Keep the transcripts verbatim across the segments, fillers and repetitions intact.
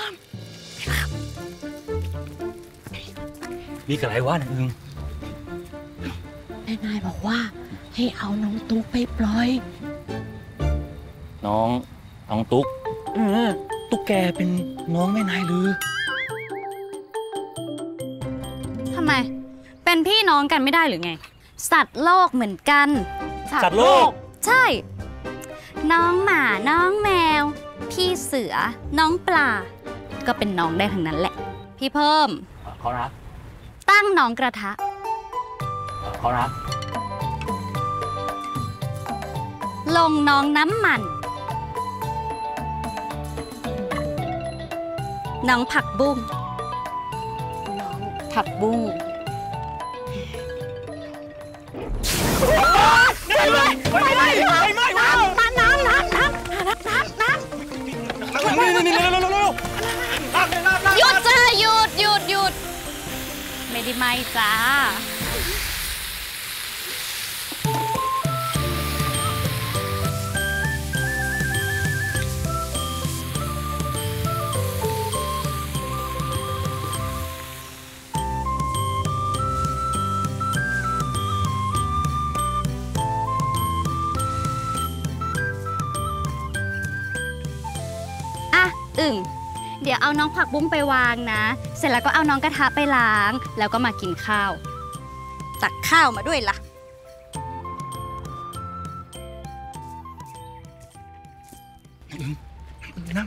มีกระไรวะนางอึงแม่นายบอกว่าให้เอาน้องตุ๊กไปปล่อยน้องน้องตุ๊กเออตุ๊กแกเป็นน้องแม่นายหรือทำไมเป็นพี่น้องกันไม่ได้หรือไงสัตว์โลกเหมือนกันสัตว์โลกใช่น้องหมาน้องแมวพี่เสือน้องปลาก็เป็นน้องได้ทั้งนั้นแหละพี่เพิ่มเขารักตั้งน้องกระทะเขารักลงน้องน้ำมันน้องผักบุ้งน้องผักบุ้งไม่ไม่ไม่ไม่ไม่น้ำน้ำน้ำน้ำน้ำน้ำน้ำนี่นี่นี่เร็วเร็วเร็วเร็วหยุดจ้าหยุดหยุดหยุดไม่ได้ไม่จ้าอึ่งเดี๋ยวเอาน้องผักบุ้งไปวางนะเสร็จแล้วก็เอาน้องกระทะไปล้างแล้วก็มากินข้าวตักข้าวมาด้วยล่ะนั่ง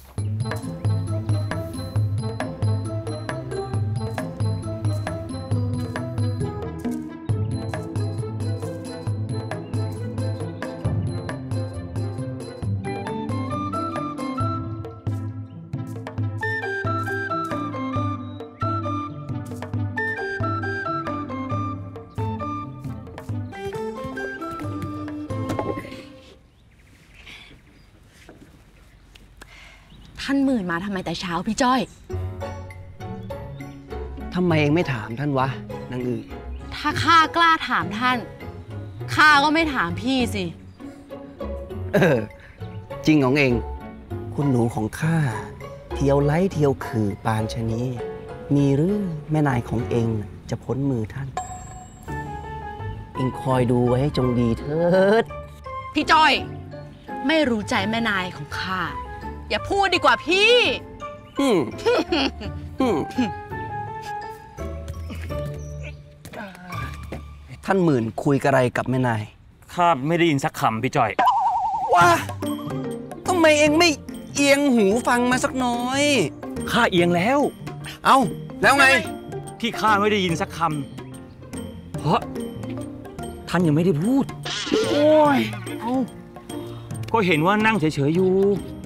ท่านหมื่นมาทำไมแต่เช้าพี่จ้อยทำไมเองไม่ถามท่านวะนางอื่นถ้าข้ากล้าถามท่านข้าก็ไม่ถามพี่สิเออจริงของเองคุณหนูของข้าเที่ยวไล่เที่ยวขื่อปานชะนี้มีหรือแม่นายของเองจะพ้นมือท่านเองคอยดูไว้ให้จงดีเถิดพี่จ้อยไม่รู้ใจแม่นายของข้าอย่าพูดดีกว่าพี่ท่านหมื่นคุยกับอะไรกับแม่นายข้าไม่ได้ยินสักคำพี่จ้อยว้าทำไมเองไม่เอียงหูฟังมาสักน้อยข้าเอียงแล้วเอ้าแล้วไงที่ข้าไม่ได้ยินสักคำเพราะท่านยังไม่ได้พูดโอ้ยเอ้าก็เห็นว่านั่งเฉยๆอยู่